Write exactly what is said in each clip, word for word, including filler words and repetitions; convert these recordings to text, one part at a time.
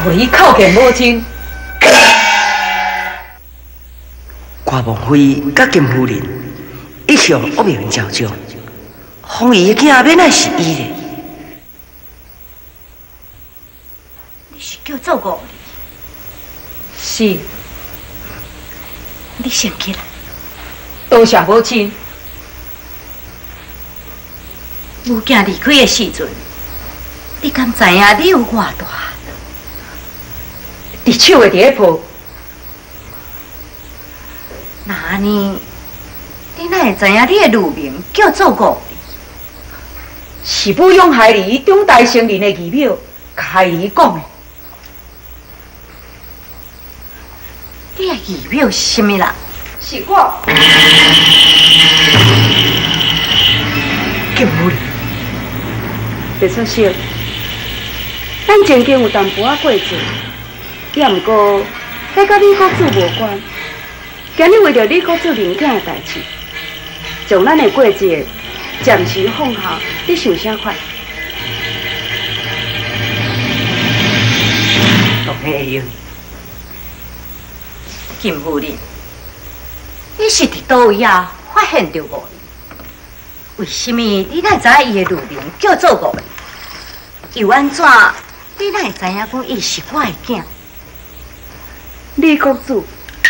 为伊靠近母亲。 瓜王妃甲金夫人一向恶名昭彰，凤仪的囝免来是伊嘞。 你是叫做五哩？ 是。 你先起来。 多谢母亲。 母囝离开的时阵，你敢知影你有偌大？ 伫手的伫咧抱。 那安尼，你哪会知影你的乳名叫做五哩？ 是母用孩儿中大成人的仪表，甲孩儿讲的。 你的仪表是啥物啦？ 是我。 金夫人， 别出声。咱前经有淡薄仔过节，也毋过，迄甲李国主无关。今日为着李国主明囝的代志，将咱的过节暂时放下，你想啥款？ 当然会用。 金夫人，你是伫倒位啊发现着五哩？为什么你哪知影伊的乳名叫做五哩？又安怎你哪会知影讲伊是我的囝？ 李国主。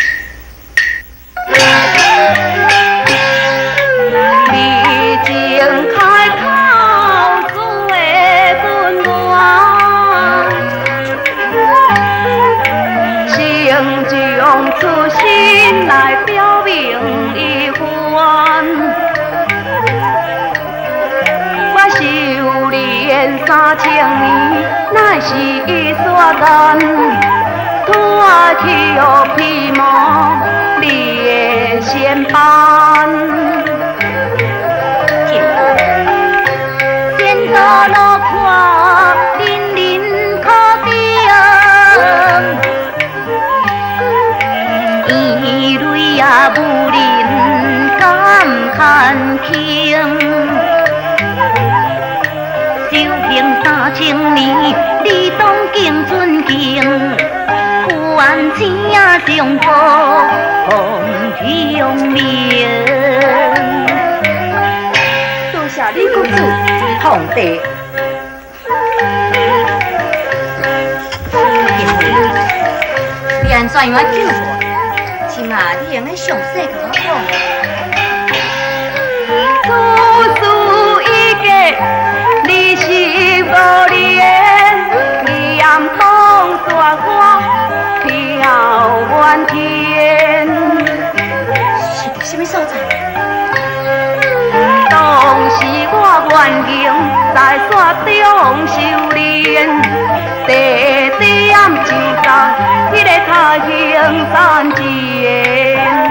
历经开头书的分乱，成将出心来表明一番。我修炼三千年，乃是一刷干，脱去哦皮毛。列仙班，见到落花凛凛可定，一泪也无人敢看轻。修行三千年，你当敬尊敬。万千上报红香名， 多谢李国主， 皇帝。你安怎样啊救我？起码你用咧详细甲我讲。处处一个，你是无恋，你暗风雪花。飘满天，是伫什么所在？当时我愿行在山中修炼，地点就在迄个太行山前。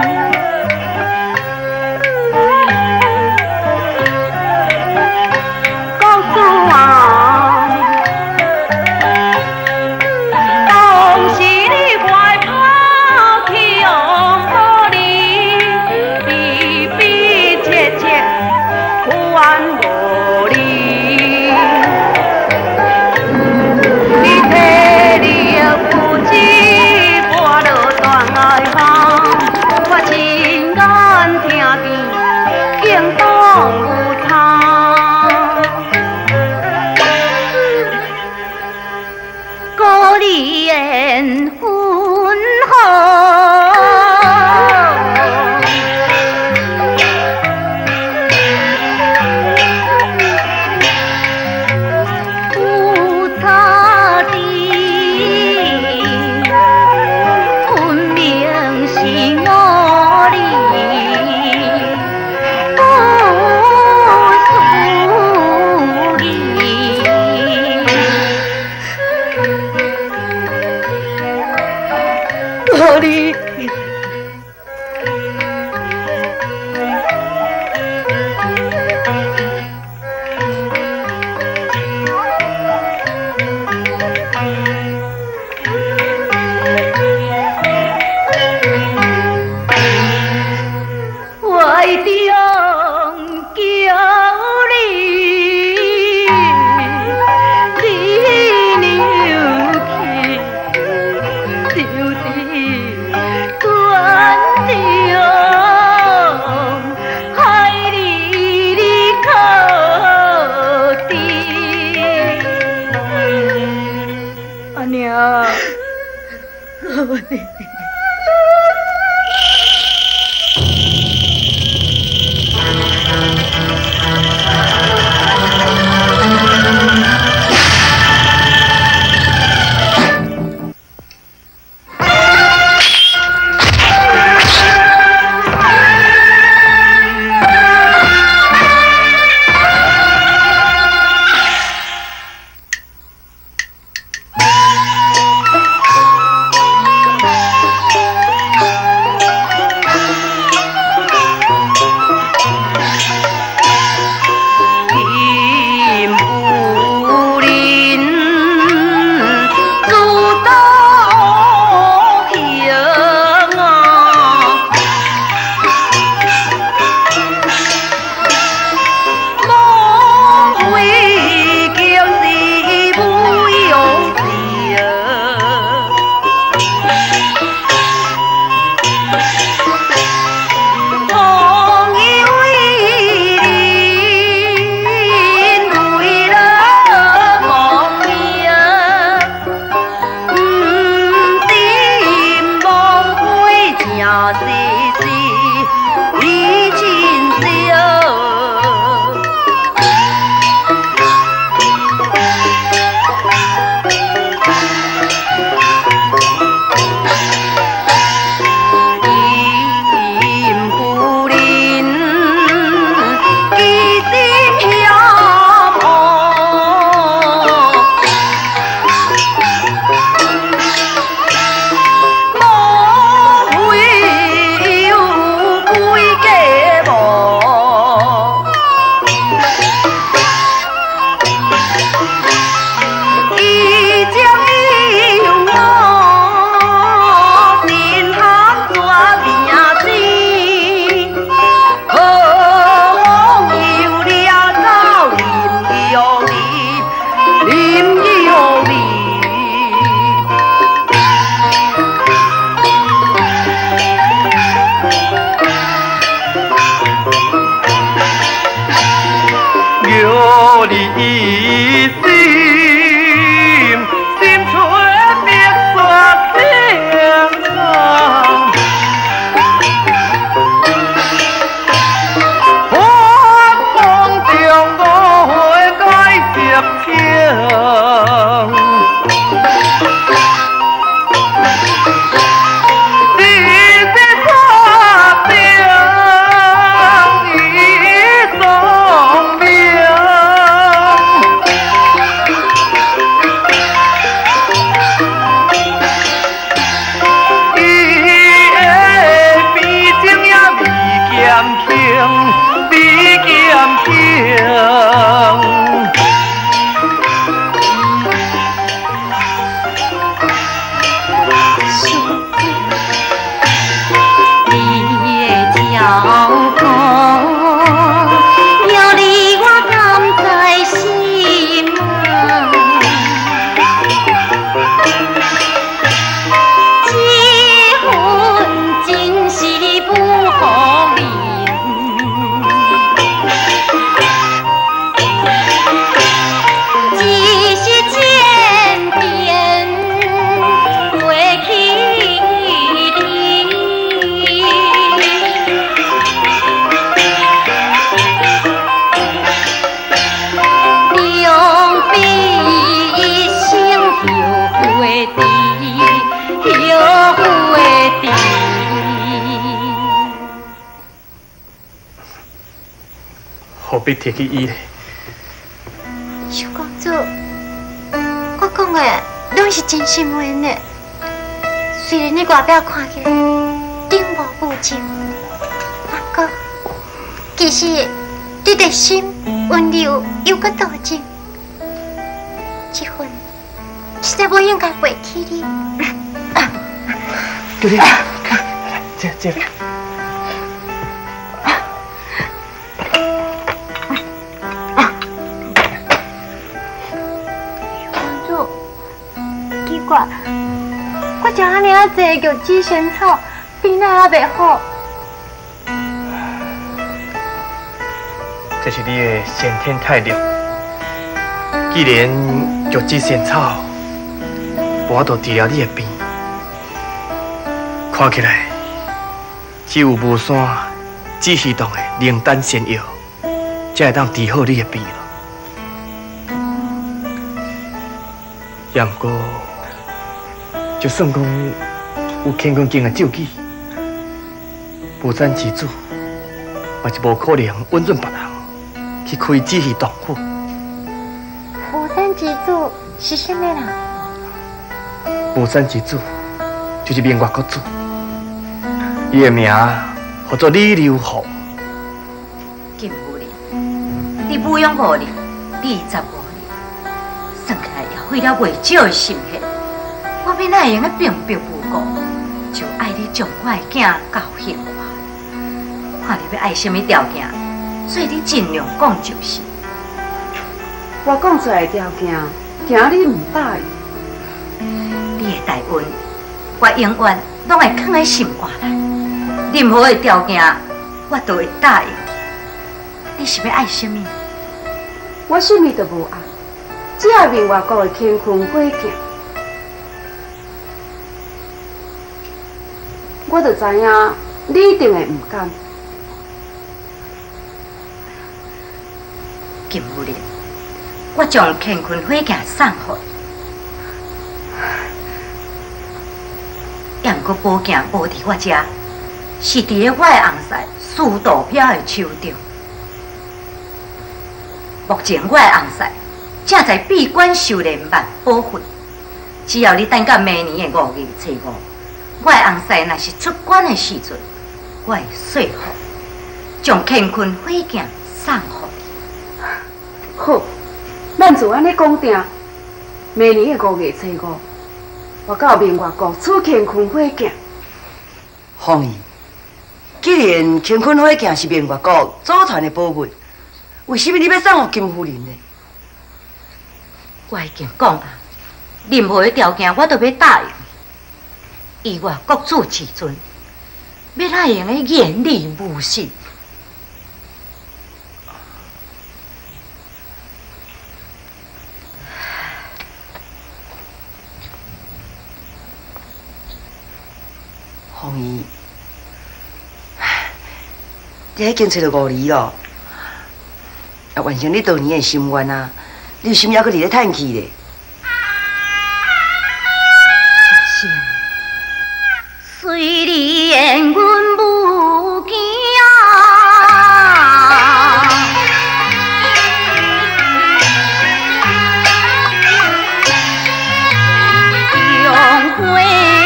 告诉我。你体力不支，跋落断爱行。 的。 何必提起伊呢？ 小公主，我讲的拢是真心话呢。虽然你外表看起来顶无无情，不过其实你的心温柔又搁多情，这份实在不应该背弃你。 对对，这这。 我食安尼啊济玉子仙草，鼻仔也袂好。 这是你的先天体力。既然玉子仙草无法度治疗你的病， 看起来只有无山只是洞的灵丹仙药，才会当治好你的病了。也毋过，就算讲有乾坤经的咒语，无山之主嘛是无可能稳准别人去开只是洞府。 无山之主是什么人？ 无山之主就是明月国主，伊的名叫做李流虎。 金夫人，你抚养五年，二十五年，算起来也费了袂少的心血。我要哪会用个平白无故，就爱你将我的囝教训我？看你要爱什么条件，所以你尽量讲就是。 我讲出来的条件，惊你唔答应。 你的大恩，我永远拢会藏在心肝内。任何的条件，我都会答应。你是要爱什么？ 我什么都无爱，只爱明月国的乾坤火镜。我就知影你一定会唔甘。 金夫人，我将乾坤火镜送予你。也毋过宝镜无伫我遮，是伫咧我的红婿苏道飘的手中。目前我的红婿正在闭关修炼万宝魂，只要你等到明年的五月初五，我的红婿若是出关的时阵，我会说服将乾坤火镜送予你。 好，咱就安尼讲定，明年的五月初五。我到明月国取乾坤火镜。 凤仪，既然乾坤火镜是明月国祖传的宝物，为什么你要送给金夫人呢？ 我已经讲啊，任何的条件我都要答应。以我国主之尊，要哪会用个言理无信？ 凤仪，你已经找到五年了，也完成你多年的心愿啊！你有心还阁伫咧叹气咧？ 小心，虽然阮无惊，用花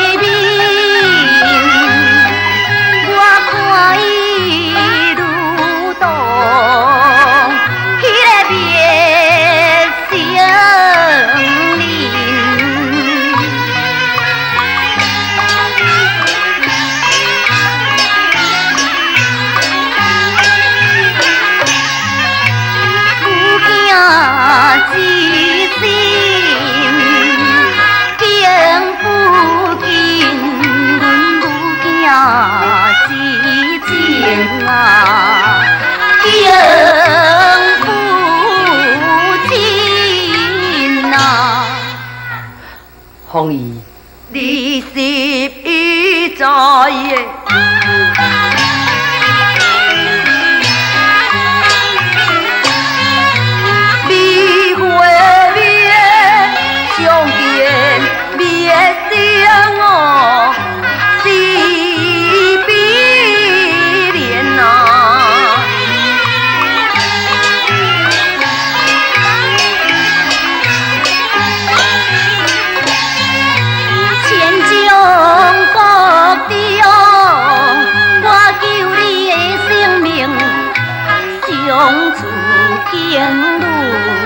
凤仪， 你是已知的。美花面上边面相哦，是比脸呐。千种福地哦，我求你的性命相处经路。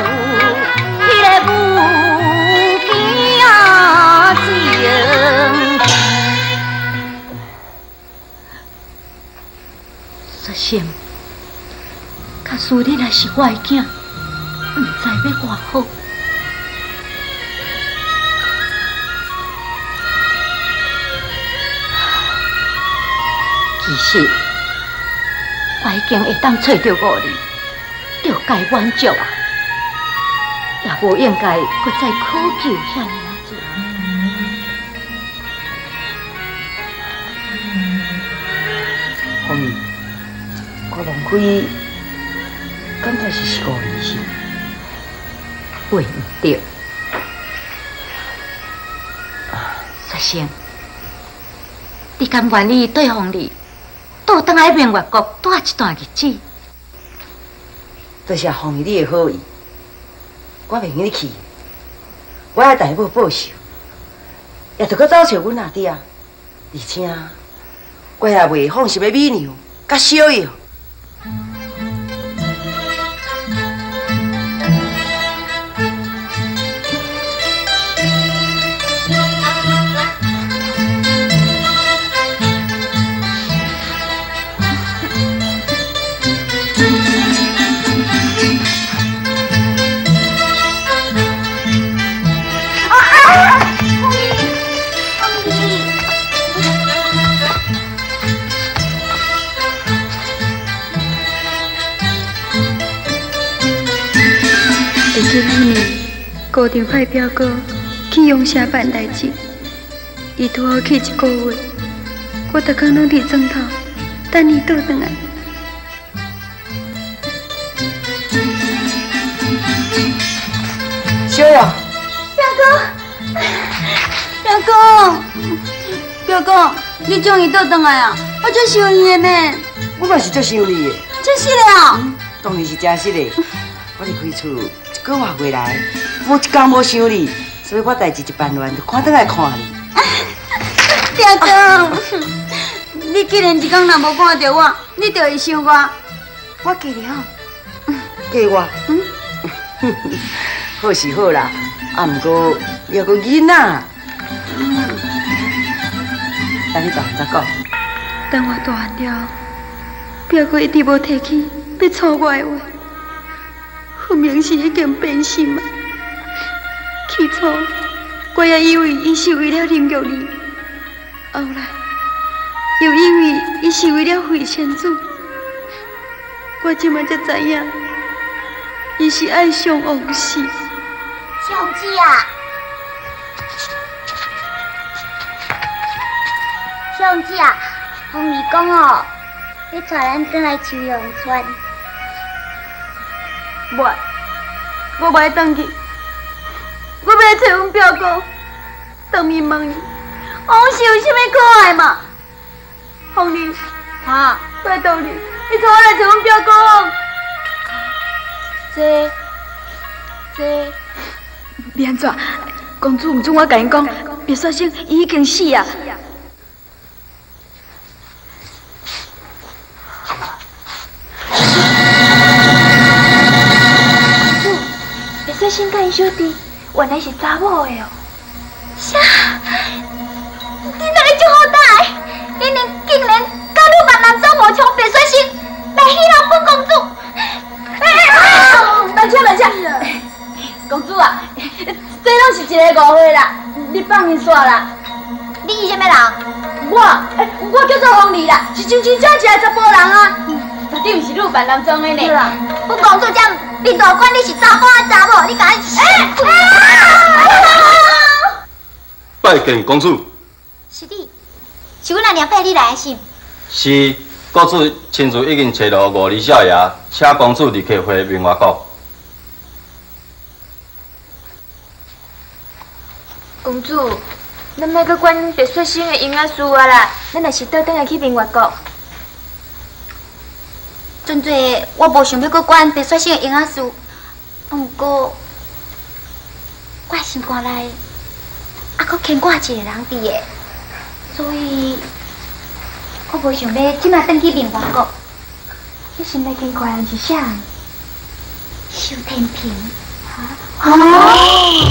说心，假使你若是我的囝，唔知要偌好。其实，我已经会当找到五年，就该满足啊，也无应该搁再苦求遐尔啊做。 非敢才是是五年生？ 袂唔对。雪生，你甘愿意对方你倒转来明月国住一段日子？ 多谢凤仪你的好意，我袂愿意去。我爱大母报仇，也着搁走找阮阿弟啊，而且我也袂放心的美娘甲小爷。 今年固定派表哥去永社办代志，伊拄好去一个月，我逐工拢伫床头等伊倒转来。 小爷， 表哥，表哥，表哥，你终于倒转来啊！我足想你的呢。 我嘛是足想你的。 真是的啊！ 当然是真实的。我离开厝一个月回来，无一天无想你，所以我代志一办完，就赶倒来看你。 表哥，你既然一天若无看到我，你就会想我。我记你吼。 记我？嗯。好是好啦，啊，毋过你还个囡仔。嗯。等你大汉再讲。 等我大汉了，表哥一直无提起要娶我的话。分明是已经变心啊！起初我也以为伊是为了凌辱你，后来又因为伊是为了回仙子，我即马才知影，伊是爱上王氏。 小姐啊，小姐啊，凤仪讲哦，要带咱转来秋阳村。 袂，我袂转去，我要来找阮表哥，当面问伊，王氏有啥物可爱嘛？凤仪， 哈， 拜托你，你带我来找阮表哥。 这，这， 要安怎？公主毋准我甲因讲，别说声伊已经死啊！ 这新甲因小弟原来是查某的哦。啥？你哪个就好大？你们竟然教你万男走无枪白水星来戏弄本公主！ 等车等车，公主啊，这拢是一个误会啦，你放伊煞啦。 你是啥物人？ 我，欸、我叫做凤仪啦，是真真正正的查甫人啊。绝对毋是女扮男装的呢。 本公主将。你大管你是查甫啊查某，你敢？哎！ 拜见公主。 是你，是阮阿娘派你来的信。 是，公主亲自已经找到五二少爷，请公主立刻回明月国。 公主，咱莫阁管白雪生的婴仔事啊啦，咱若是倒转来去明月国。 阵做我无想要阁管白雪生的婴仔事，不过我心肝内还阁牵挂一个人伫个，所以我无想要即马转去明月国。 你心内牵挂人是啥？ 萧天平。 啊？哦。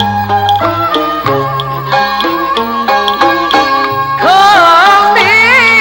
可怜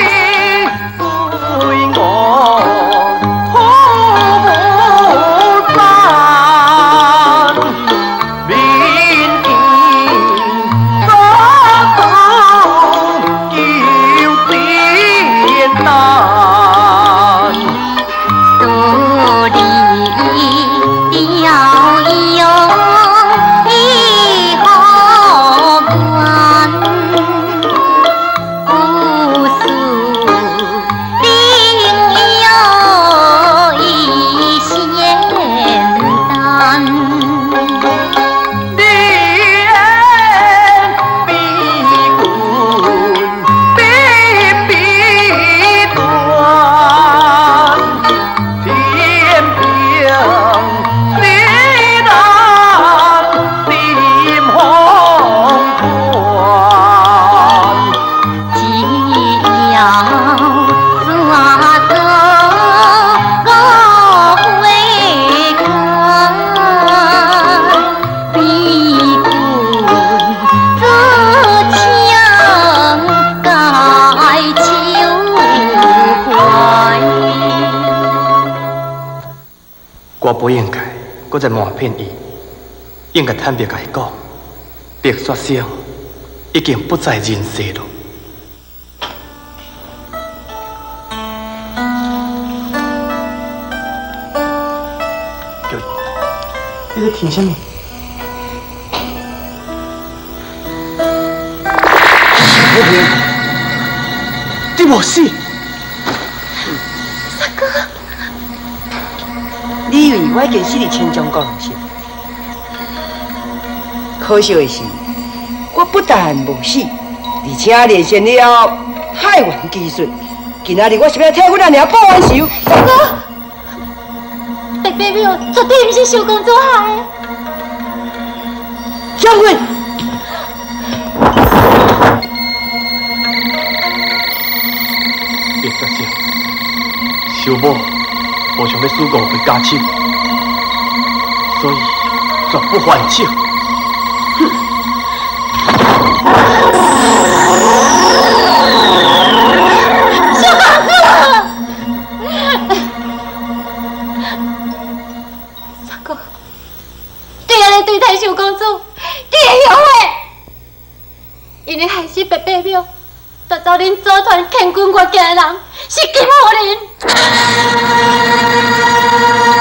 不应该搁再瞒骗伊，应该坦白甲伊讲，白雪生已经不在人世了。叫伊，你在听什么？小平，你无死。 你以为我已经死伫千江高楼上？可惜的是，我不但无死，而且练成了海员技术。今仔日我是要替阮阿娘报恩仇。大哥， 白白庙绝对不是小公主害的。 将军， 别再讲，小某。 无想要输过回家亲，所以绝不还手。哼！ 小公主，三哥，对安尼对待小公主，你会后悔？因为害死白白庙，带走恁组团乾坤国家的人是金武林。